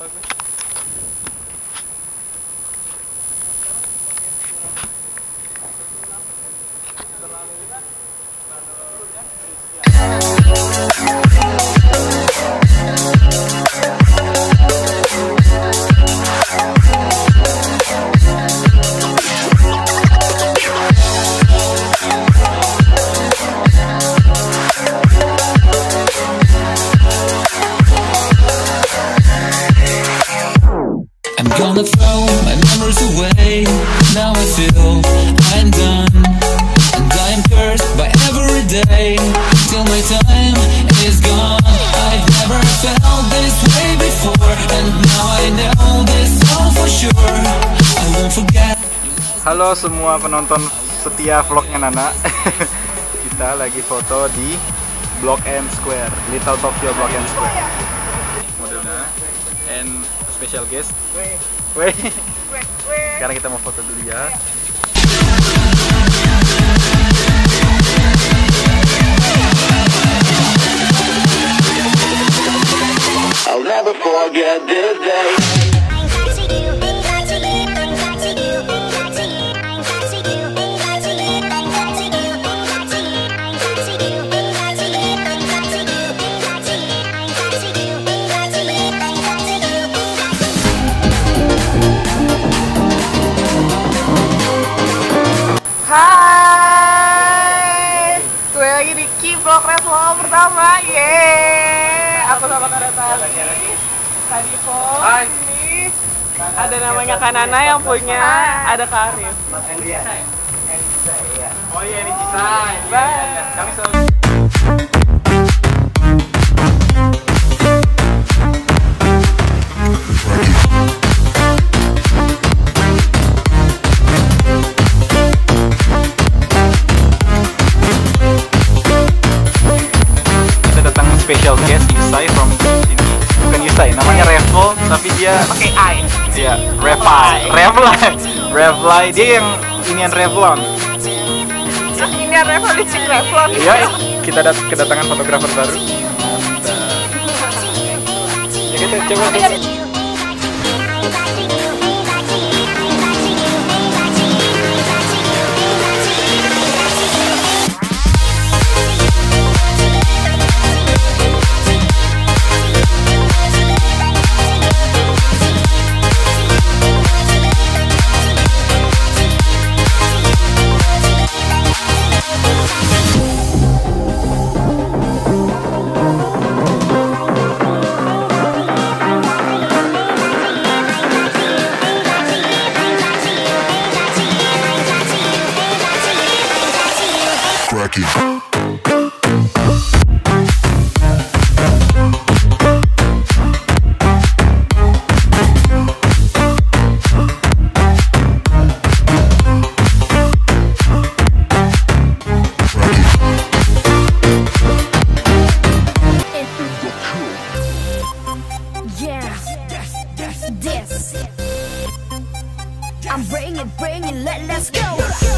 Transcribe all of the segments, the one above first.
Gonna throw my memories away. Now I feel I'm done, and I am cursed by every day till my time is gone. I've never felt this way before, and now I know this all for sure. I won't forget. Halo semua penonton setia vlognya Nana. Kita lagi foto di Block M Square, Little Tokyo Block M Square. Modelnya and special guest. Weh. Sekarang kita mau foto dulu ya. I'll never forget this day. Hai, gue lagi di Vlog Revlog pertama, yeay. Aku sama Kak tadi ini ada namanya Kanana yang punya, ada Kak Arif. Oh iya, ini Cisai. Kami selalu special guest Yusai from ini, bukan Yusai, namanya Revel, tapi dia pakai I. Iya, Revlai, dia yang inian Revlon. Ini Revlon, licin Revlon. Iya, kita kedatangan fotografer baru. Ya kita coba. I'm bring it, let's go.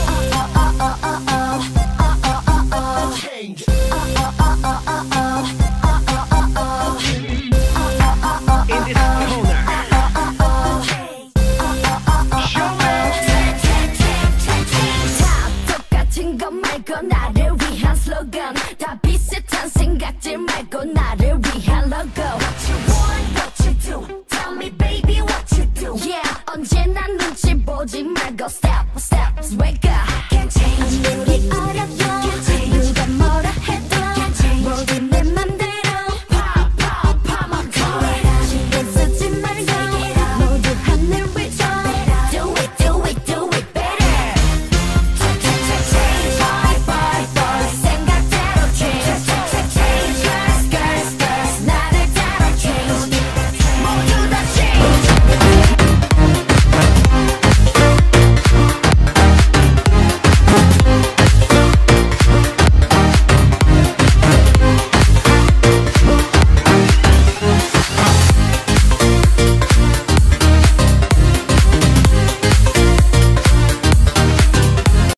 In this corner. 똑같은 것 말고 나를 위한 슬로건 다 비슷한 생각들 말고 나를 위한 로고. What you want, what you do, tell me baby what you do. Yeah, 언제나 눈치 보지 말고 step, wake